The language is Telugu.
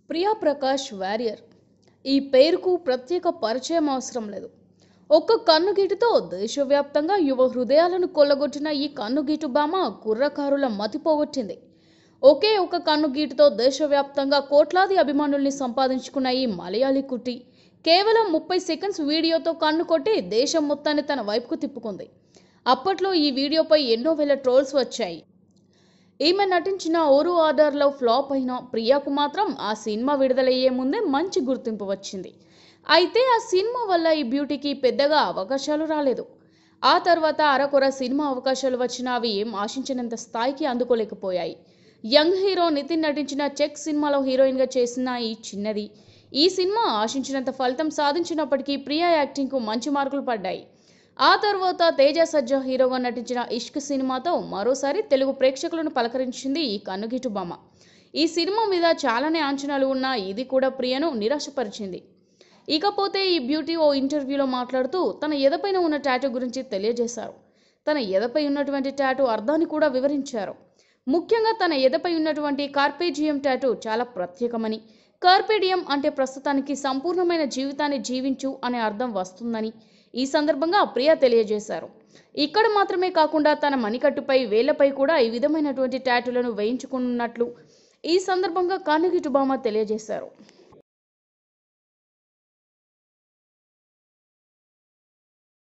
ప్రియా ప్రకాష్ వారియర్ ఈ పేరుకు ప్రత్యేక పరిచయం అవసరం లేదు. ఒక్క కన్నుగీటుతో దేశవ్యాప్తంగా యువ హృదయాలను కొల్లగొట్టిన ఈ కన్నుగీటు భామ కుర్రకారుల మతిపోగొట్టింది. ఒకే ఒక కన్నుగీటుతో దేశవ్యాప్తంగా కోట్లాది అభిమానుల్ని సంపాదించుకున్న ఈ మలయాళీ కుట్టి కేవలం 30 సెకండ్స్ వీడియోతో కన్ను కొట్టి దేశం మొత్తాన్ని తన వైపుకు తిప్పుకుంది. అప్పట్లో ఈ వీడియోపై ఎన్నో వేల ట్రోల్స్ వచ్చాయి. ఈమె నటించిన ఓరు ఆర్డర్లో ఫ్లాప్ అయిన ప్రియాకు మాత్రం ఆ సినిమా విడుదలయ్యే ముందే మంచి గుర్తింపు వచ్చింది. అయితే ఆ సినిమా వల్ల ఈ బ్యూటీకి పెద్దగా అవకాశాలు రాలేదు. ఆ తర్వాత అరకొర సినిమా అవకాశాలు వచ్చినా అవి ఏం ఆశించినంత స్థాయికి అందుకోలేకపోయాయి. యంగ్ హీరో నితిన్ నటించిన చెక్ సినిమాలో హీరోయిన్గా చేసిన ఈ చిన్నది ఈ సినిమా ఆశించినంత ఫలితం సాధించినప్పటికీ ప్రియా యాక్టింగ్కు మంచి మార్కులు పడ్డాయి. ఆ తర్వాత తేజ సజ్జా హీరోగా నటించిన ఇష్క్ సినిమాతో మరోసారి తెలుగు ప్రేక్షకులను పలకరించింది ఈ కన్నుగీటు భామ. ఈ సినిమా మీద చాలానే అంచనాలు ఉన్నా ఇది కూడా ప్రియను నిరాశపరిచింది. ఇకపోతే ఈ బ్యూటీ ఓ ఇంటర్వ్యూలో మాట్లాడుతూ తన ఎదపైన ఉన్న టాటూ గురించి తెలియజేశారు. తన ఎదపై ఉన్నటువంటి టాటూ అర్థాన్ని కూడా వివరించారు. ముఖ్యంగా తన ఎదపై ఉన్నటువంటి కార్పేజియం టాటూ చాలా ప్రత్యేకమని, కార్పేడియం అంటే ప్రస్తుతానికి సంపూర్ణమైన జీవితాన్ని జీవించు అనే అర్థం వస్తుందని ఈ సందర్భంగా ప్రియా తెలియజేశారు. ఇక్కడ మాత్రమే కాకుండా తన మణికట్టుపై వేళ్లపై కూడా ఈ విధమైనటువంటి టాటూలను వేయించుకున్నట్లు ఈ సందర్భంగా కన్నుగీటు భామ తెలియజేశారు.